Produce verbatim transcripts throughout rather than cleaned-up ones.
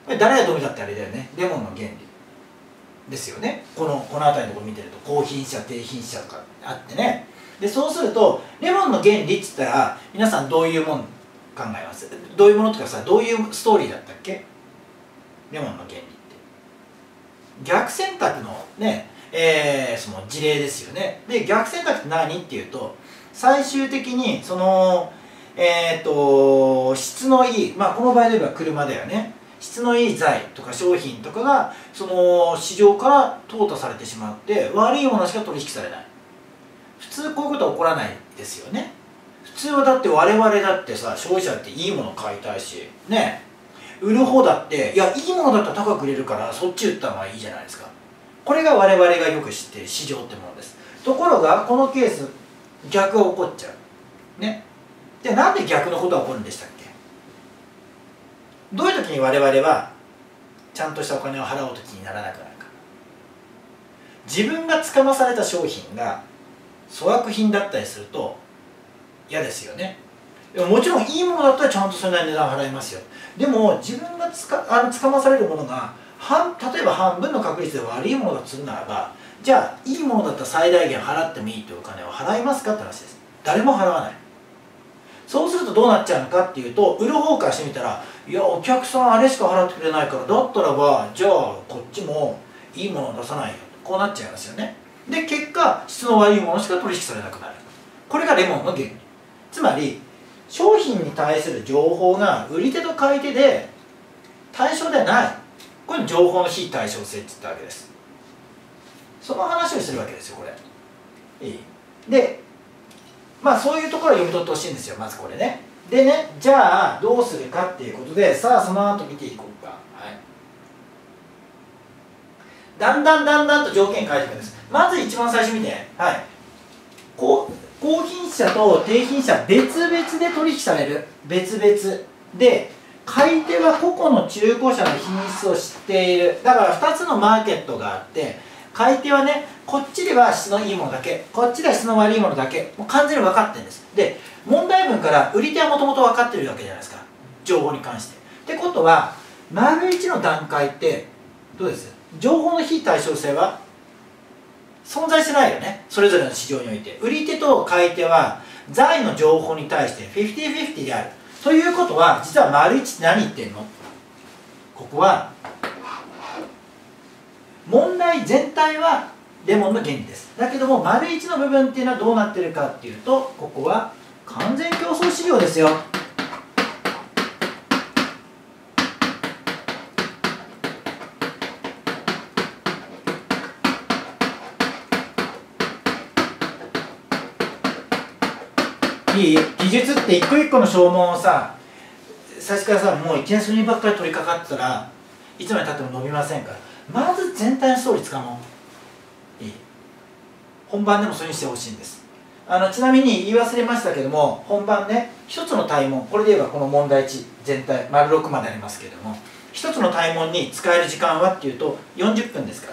これ誰がどう見たってあれだよね、レモンの原理ですよね。このこの辺りのところ見てると高品質低品質とかあってね。でそうするとレモンの原理って言ったら皆さんどういうもん考えます？どういうものとかさ、どういうストーリーだったっけ？レモンの原理って逆選択のね、えー、その事例ですよね。で逆選択って何っていうと、最終的にそのえっ、ー、と質のいい、まあこの場合で言えば車だよね、質のいい材とか商品とかがその市場から淘汰されてしまって悪いものしか取引されない。普通こういうことは起こらないですよね。普通はだって我々だってさ、消費者っていいもの買いたいしね、売る方だっていやいいものだったら高く売れるからそっち売った方がいいじゃないですか。これが我々がよく知っている市場ってものです。ところがこのケース逆が起こっちゃうね。でなんで逆のことが起こるんでしたっけ？どういう時に我々はちゃんとしたお金を払う時にならなくなるか。自分がつかまされた商品が粗悪品だったりすると嫌ですよね。でももちろんいいものだったらちゃんとそれなりに値段払いますよ。でも自分がつかあのつかまされるものが半例えば半分の確率で悪いものだとするならば、じゃあいいものだったら最大限払ってもいいというお金を払いますかって話です。誰も払わない。そうするとどうなっちゃうのかっていうと、売る方からしてみたらいやお客さんあれしか払ってくれないからだったらばじゃあこっちもいいものを出さないよ、こうなっちゃいますよね。で結果質の悪いものしか取引されなくなる。これがレモンの原理。つまり商品に対する情報が売り手と買い手で対象ではない、これ情報の非対称性って言ったわけです。その話をするわけですよこれ。いいでまあそういうところを読み取ってほしいんですよ、まずこれね。でね、じゃあどうするかっていうことで、さあその後見ていこうか。はい、だんだんだんだんと条件変えていくんです。まず一番最初見て、はい、高高品質者と低品質者別々で取引される。別々で買い手は個々の中古車の品質を知っている。だからふたつのマーケットがあって、買い手はねこっちでは質のいいものだけ、こっちでは質の悪いものだけ、もう完全に分かってるんです。で問題文から売り手はもともと分かってるわけじゃないですか、情報に関して。ってことは丸いちの段階ってどうです？情報の非対称性は存在してないよね、それぞれの市場において。売り手と買い手は財の情報に対してフィフティフィフティである。ということは実は丸いちって何言ってんの？ここは問題全体はレモンの原理です。だけども丸いちの部分っていうのはどうなってるかっていうと、ここは完全競争市場ですよ。いい技術って一個一個の消耗をさ、最初からさもういきなりそればっかり取り掛かったらいつまでたっても伸びませんから、まず全体のストーリーつかもう。いい本番でもそういうふうにしてほしいんです。あのちなみに言い忘れましたけども、本番ね一つの対問、これで言えばこの問題値全体丸ろくまでありますけれども、一つの対問に使える時間はっていうとよんじゅっぷんですから。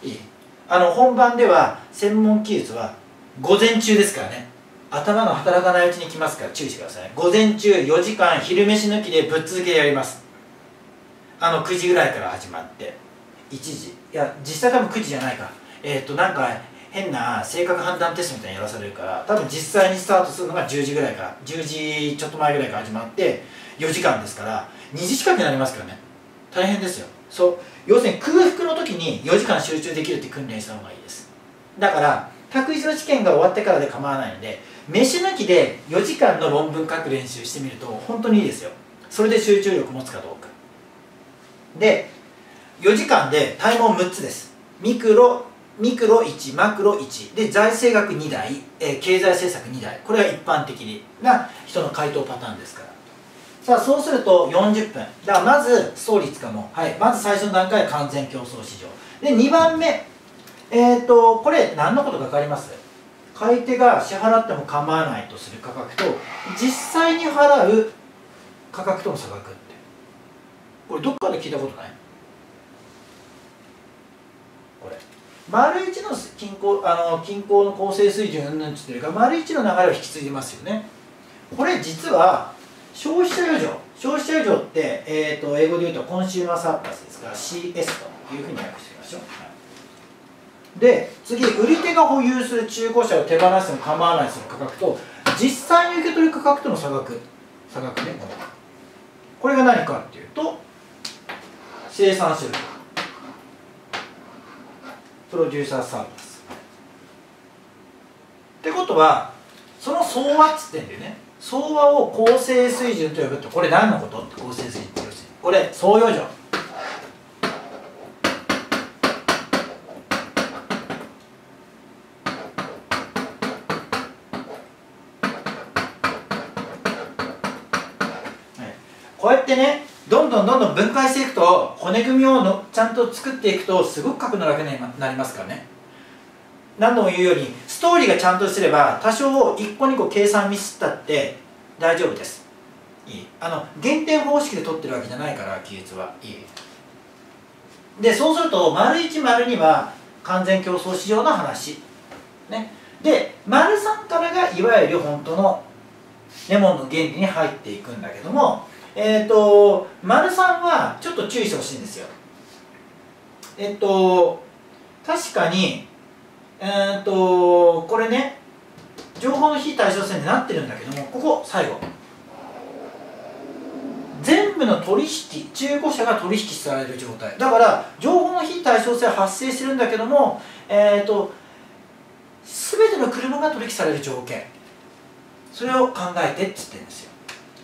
いいあの本番では専門記述は午前中ですからね、頭が働かないうちに来ますから注意してください。午前中よじかん昼飯抜きでぶっ続けでやります。あのくじぐらいから始まっていちじ、いや実際多分くじじゃないか、えー、っとなんか変な性格判断テストみたいにやらされるから、多分実際にスタートするのがじゅうじぐらいからじゅうじちょっと前ぐらいから始まってよじかんですからにじ近くになりますからね、大変ですよ。そう要するに空腹の時によじかん集中できるって訓練した方がいいです。だから確実の試験が終わってからで構わないので、飯抜きでよじかんの論文書く練習してみると本当にいいですよ。それで集中力持つかどうかで、よじかんで対問むっつです。ミクロミクロいち、マクロいちで財政学にだい、えー、経済政策にだい、これが一般的な人の回答パターンですから。さあそうするとよんじゅっぷんだから、まずストーリーつかもう、はい、まず最初の段階は完全競争市場で、にばんめえっ、ー、とこれ何のことか分かります？買い手が支払っても構わないとする価格と実際に払う価格との差額って、これどっかで聞いたことない？これ丸いちの均衡、あの均衡の構成水準うんぬんつってるから丸いちの流れを引き継いでますよね。これ実は消費者余剰消費者余剰って、えー、と英語で言うとコンシューマーサープラスですから シーエス というふうに訳してみましょう。はい、で次、売り手が保有する中古車を手放しても構わないその価格と実際に受け取る価格との差額差額ね、これが何かっていうと生産収入プロデューサーサービスってことは、その相和っつってんだよね。相和を構成水準と呼ぶと、これ何のことって構成水準って要するにこれ総余剰。こうやってね、どんどんどんどん分解していくと、骨組みをのちゃんと作っていくとすごく書くの楽になりますからね。何度も言うようにストーリーがちゃんとすれば多少いっこにこ計算ミスったって大丈夫です。いいあの減点方式で取ってるわけじゃないから記述はいい。でそうすると丸いち丸には完全競争市場の話、ね、で丸さんからがいわゆる本当のレモンの原理に入っていくんだけども、えっ、ー、と丸さんはちょっと注意してほしいんですよ。えっ、ー、と確かにえっ、ー、とこれね情報の非対称性になってるんだけども、ここ最後全部の取引中古車が取引される状態だから情報の非対称性は発生してるんだけども、えっ、ー、と全ての車が取引される条件、それを考えてって言ってるんですよ。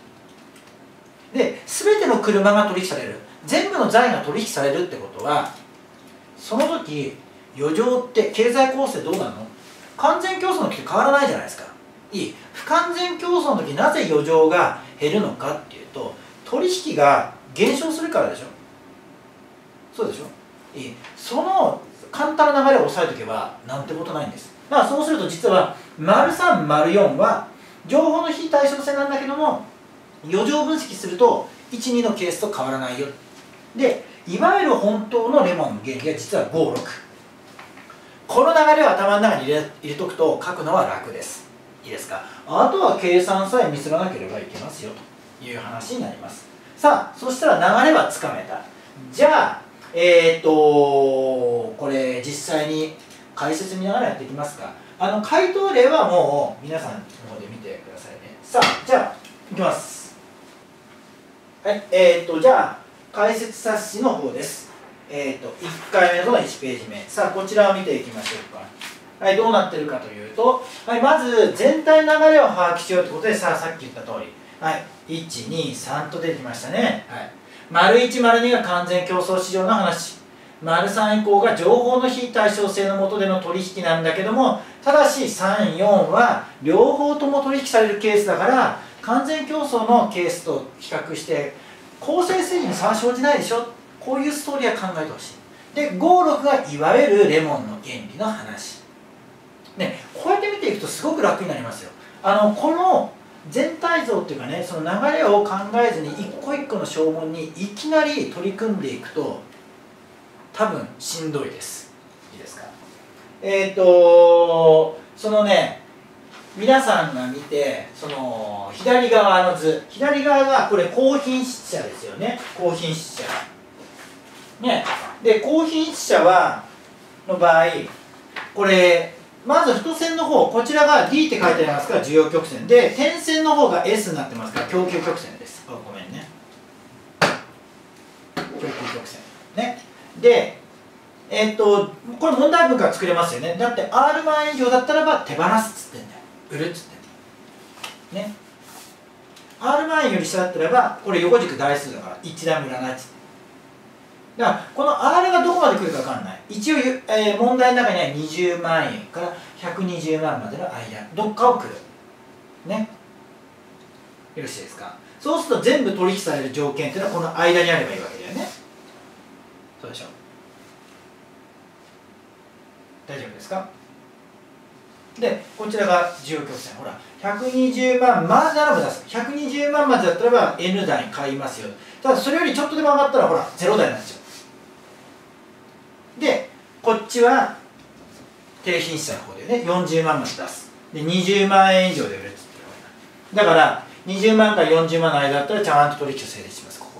で全ての車が取引される、全部の財が取引されるってことは、その時余剰って経済構成どうなの？完全競争の時と変わらないじゃないですか。いい不完全競争の時なぜ余剰が減るのかっていうと、取引が減少するからでしょ。そうでしょ。いいその簡単な流れを押さえておけばなんてことないんです。だからそうすると実は丸さん丸よんは情報の非対称性なんだけども、余剰分析するといちにのケースと変わらないよ。でいわゆる本当のレモンの原理が実はごろく、この流れを頭の中に入れ入れとくと書くのは楽です。いいですか。あとは計算さえミスらなければいけますよという話になります。さあそしたら流れはつかめた。じゃあえっ、ー、とこれ実際に解説見ながらやっていきますか。あの回答例はもう皆さんの方で見てくださいね。さあじゃあいきます。はい、えーと、じゃあ、解説冊子の方です。えーと、いっかいめのいちページ目。さあ、こちらを見ていきましょうか。はい、どうなってるかというと、はい、まず、全体の流れを把握しようということで、さあ、さっき言った通り。はい、いち、に、さんと出てきましたね。はい。丸いち、丸にが完全競争市場の話。丸さん以降が情報の非対称性の下での取引なんだけども、ただしさん、よんは両方とも取引されるケースだから、完全競争のケースと比較して構成水準に差は生じないでしょ。こういうストーリーは考えてほしい。でご、ろくがいわゆるレモンの原理の話、ね、こうやって見ていくとすごく楽になりますよ。あのこの全体像っていうかね、その流れを考えずに一個一個の証文にいきなり取り組んでいくと多分しんどいです。いいですか。えっ、ー、とそのね皆さんが見て、その左側の図、左側がこれ高品質車ですよね。高品質車ね。で高品質車はの場合、これまず太線の方、こちらが ディー って書いてありますから需要曲線で、点線の方が エス になってますから供給曲線です。あ、ごめんね、供給曲線ね。でえっとこれ問題文から作れますよね。だって アール 万円以上だったらば手放すっつってんだよ、売るっつってんだよね。 アール 万円より下だったらばこれ横軸台数だから一台もいらないっつって。だからこの アール がどこまで来るか分かんない。一応、えー、問題の中にはにじゅうまんえんからひゃくにじゅうまんまでの間どっかを来るね。よろしいですか。そうすると全部取引される条件っていうのはこの間にあればいいわけだよね。そうでしょ。大丈夫ですか。でこちらが需要曲線、ほらひゃくにじゅうまんまでならば出す、ひゃくにじゅうまんまでだったらば エヌ 台買いますよ。ただそれよりちょっとでも上がったらほらゼロ台になっちゃう。でこっちは低品質の方でねよんじゅうまんまで出す。でにじゅうまんえん以上で売るっつってるわけだ。だからにじゅうまんからよんじゅうまんの間だったらちゃんと取引を成立します。ここ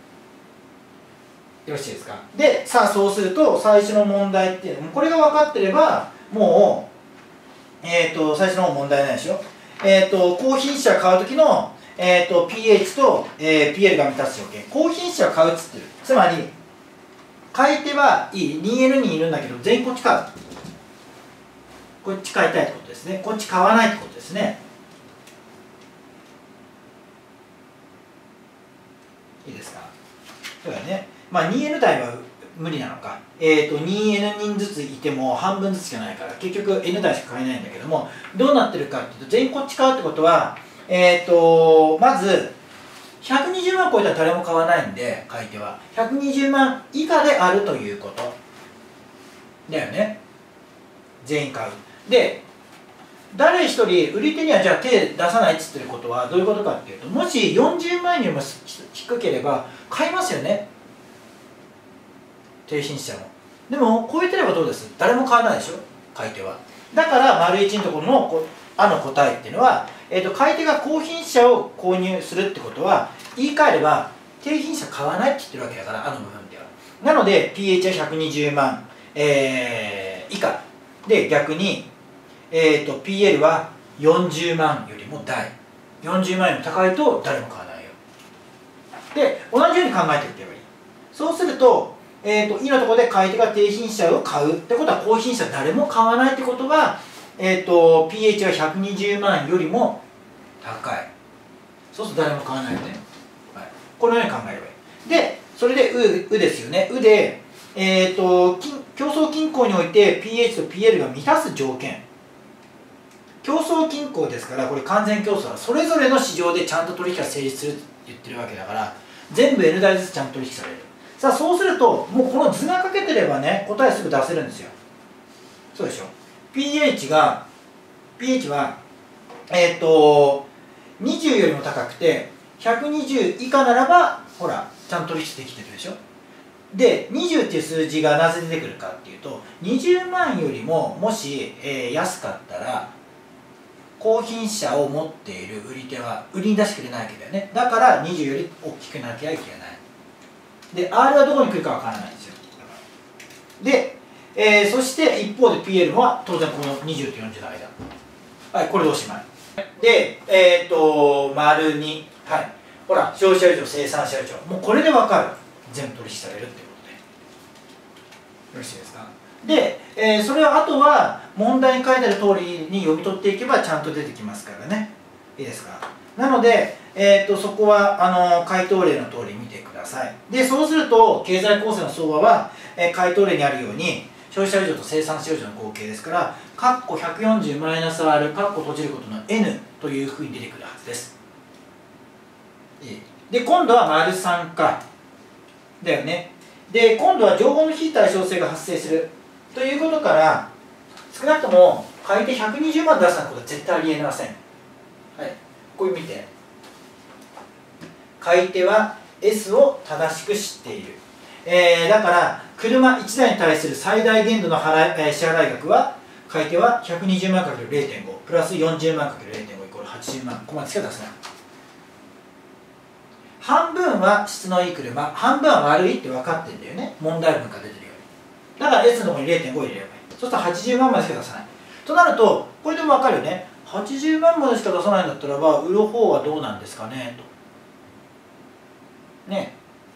よろしいですか。でさあそうすると最初の問題っていうのもこれが分かってればもう、えー、と最初の問題ないでしょ。えー、と高品質を買う時の、えー、と ピーエイチ と、えー、ピーエル が満たす条件。高品質を買うっつってる。つまり買い手はいい にエヌ にいるんだけど全員こっち買う、こっち買いたいってことですね。こっち買わないってことですね。いいですか。そうだね。まあ にエヌ 台は無理なのか。えっ、ー、と にエヌ 人ずついても半分ずつしかないから結局 N 台しか買えないんだけども、どうなってるかっていうと全員こっち買うってことはえっ、ー、とまずひゃくにじゅうまん超えたら誰も買わないんで、買い手はひゃくにじゅうまん以下であるということだよね。全員買う。で誰一人売り手にはじゃあ手出さないっつってることはどういうことかっていうと、もしよんじゅうまん円よりも低ければ買いますよね、低品質者も。でも超えてればどうです、誰も買わないでしょ、買い手は。だから丸いちのところの「あ」の答えっていうのは、えー、と買い手が高品質者を購入するってことは言い換えれば低品質者買わないって言ってるわけだから、「あ」の部分では。なので ピーエイチ はひゃくにじゅうまん、えー、以下で、逆にえー、と ピーエル はよんじゅうまんよりも大、よんじゅうまんよりも高いと誰も買わないよ。で同じように考えていけばいい。そうすると、えー、と イ のところで買い手が低品質者を買うってことは高品質者誰も買わないってことは、えー、と ピーエイチ はひゃくにじゅうまんよりも高い。そうすると誰も買わないよね、はい、このように考えればいい。でそれで う, うですよね。うで、えー、と競争均衡において ピーエイチ と ピーエル が満たす条件、競争均衡ですから、これ完全競争はそれぞれの市場でちゃんと取引が成立するって言ってるわけだから、全部 N 台ずつちゃんと取引される。さあそうするともうこの図が書けてればね、答えすぐ出せるんですよ。そうでしょ。 ピーエイチ が ピーエイチ はえっとにじゅうよりも高くてひゃくにじゅう以下ならばほらちゃんと取引できてるでしょ。でにじゅうっていう数字がなぜ出てくるかっていうと、にじゅうまんよりももし、えー、安かったら高品質者を持っている売り手は売りに出してくれないわけだよね。だからにじゅうより大きくなきゃいけない。で R はどこに来るかわからないんですよ。で、えー、そして一方で ピーエル は当然このにじゅうとよんじゅうの間。はい、これでおしまい。で、えっ、ー、と丸に、はい、ほら消費者以上生産者以上、もうこれでわかる。全部取引されるっていうことでよろしいですか。で、えー、それはあとは問題に書いてある通りに読み取っていけばちゃんと出てきますからね。いいですか。なので、えー、とそこはあの回答例の通り見てください。でそうすると経済構成の相場は、えー、回答例にあるように消費者以上と生産者以上の合計ですから、括弧ひゃくよんじゅうマイナス R 括弧閉じることの N というふうに出てくるはずです。で今度は丸さんかだよね。で今度は情報の非対称性が発生するということから、少なくとも買い手ひゃくにじゅうまん出すことは絶対ありえません。はい、これ見て、買い手は エス を正しく知っている、えー、だから車いちだいに対する最大限度の払い、えー、支払い額は買い手は ひゃくにじゅうまんかける れいてんご プラス よんじゅうまんかける れいてんご イコールはちじゅうまん、ここまでしか出せない。半分は質のいい車、半分は悪いって分かってるんだよね、問題文が出てるように。だから エス のところに れいてんご 入れればいい。そしたらはちじゅうまんまでしか出さないとなると、これでも分かるよね。はちじゅうまんまでしか出さないんだったらば売る方はどうなんですかねとね。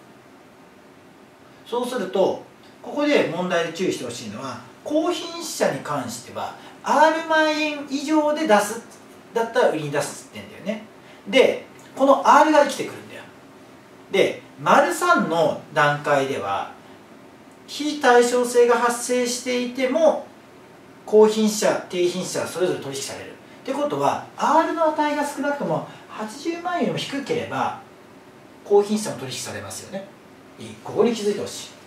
そうするとここで問題で注意してほしいのは、高品質者に関しては R 万円以上で出すだったら売りに出すって言ってんだよね。でこの R が生きてくるんだよ。で丸さんの段階では非対称性が発生していても高品質者低品質者それぞれ取引されるってことは R の値が少なくともはちじゅうまんよりも低ければ高品質者も取引されますよね。いい、ここに気づいてほしい。